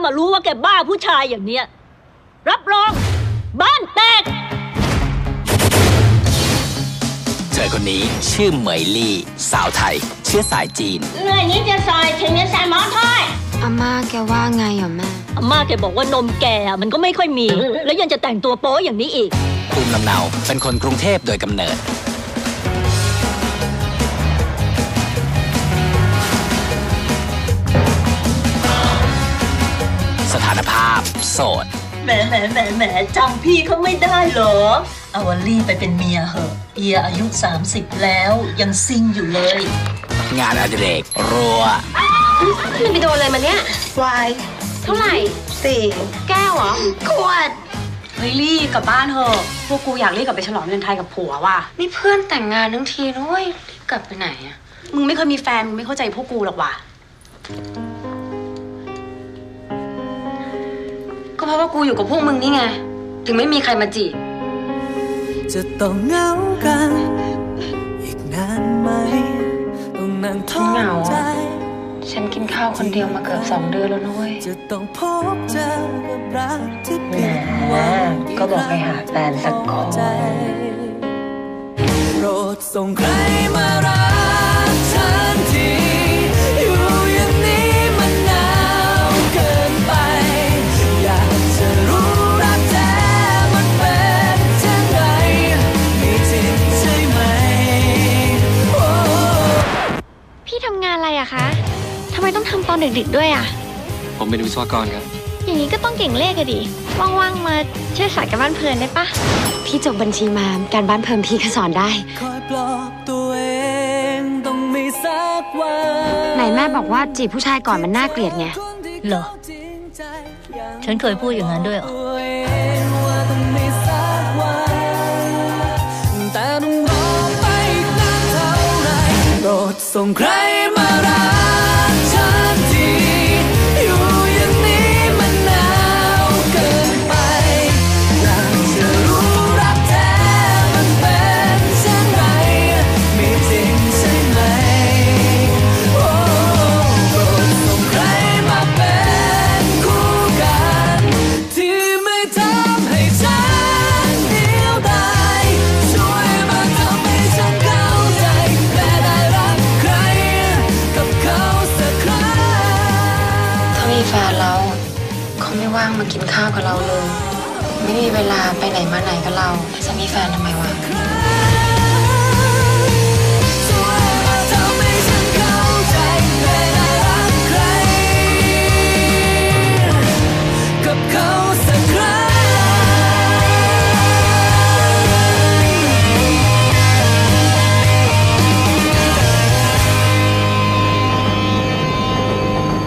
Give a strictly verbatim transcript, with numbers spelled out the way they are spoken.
มารู้ว่าแกบ้าผู้ชายอย่างเนี้ยรับรองบ้านแตกเธอคนนี้ชื่อเหมยลี่สาวไทยเชื้อสายจีนเหนื่อยนิดจะซอยถึงจะใส่หมอถ้อยอาม่าแกว่าไงอ่ะแม่อาม่าแกบอกว่านมแกมันก็ไม่ค่อยมีแล้วยังจะแต่งตัวโป๊อย่างนี้อีกภูมิลำเนาเป็นคนกรุงเทพโดยกำเนิดสถานภาพโสดแหมแหมแหมแหมจำพี่เขาไม่ได้เหรอเอาวลี่ไปเป็นเมียเหอะเอียอายุสามสิบแล้วยังซิงอยู่เลยงานอดิเรกรัวมันไปโดนอะไรมาเนี่ยวายเท่าไหร่สี่แก้วเหรอขวดเฮ้ยลี่กลับบ้านเถอะพวกกูอยากรีบกลับไปฉลองวันไทยกับผัวว่ะนี่เพื่อนแต่งงานทั้งทีนะเว้ยรีบกลับไปไหนอะมึงไม่เคยมีแฟนมึงไม่เข้าใจพวกกูหรอกว่ะก็เพราะว่ากูอยู่กับพวกมึงนี่ไงถึงไม่มีใครมาจีบจะต้องเหงากันอีกนานไหมต้องนั่งท้อใจฉันกินข้าวคนเดียวมาเกือบสองเดือนแล้วนุ้ยจะต้องพบเจอกับรักที่ผิดหวังก็บอกให้หาแฟนสักคนโปรดส่งใครมารักฉันทีอยู่อย่างนี้มันหนาวเกินไปอยากจะรู้รักแท้มันเป็นเช่นไรมีจริงใช่ไหมพี่ทำงานอะไรอะคะทำไมต้องทำตอนดึกๆด้วยอะผมเป็นวิศวกรครับอย่างนี้ก็ต้องเก่งเลขอะดิว่างๆมาช่วยสอนการบ้านเพลินได้ปะพี่จบบัญชีมาการบ้านเพลินพี่ก็สอนได้คอยปลอบตัวเองต้องมีสักวันไหนแม่บอกว่าจีบผู้ชายก่อนมันน่าเกลียดไงเหรอฉันเคยพูดอย่างนั้นด้วยเหรอแต่ต้องรอไปอีกนานเท่าไรโปรดส่งใครมารักฉันทีอยู่อย่างนี้มันหนาวเกินไปอยากจะรู้รักแท้มันเป็นเช่นไรมีจริงใช่ไหมโอ้โปรดส่งใครมาเป็นคู่กันที่ไม่ทำให้ฉันเดียวดายช่วยมาทำให้ฉันเข้าใจและได้รักใครกับเขาสักครั้งเขามีแฟนแล้วเขาไม่ว่างมากินข้าวกับเราเลยไม่มีเวลาไปไหนมาไหนกับเราจะมีแฟนทำไมวะ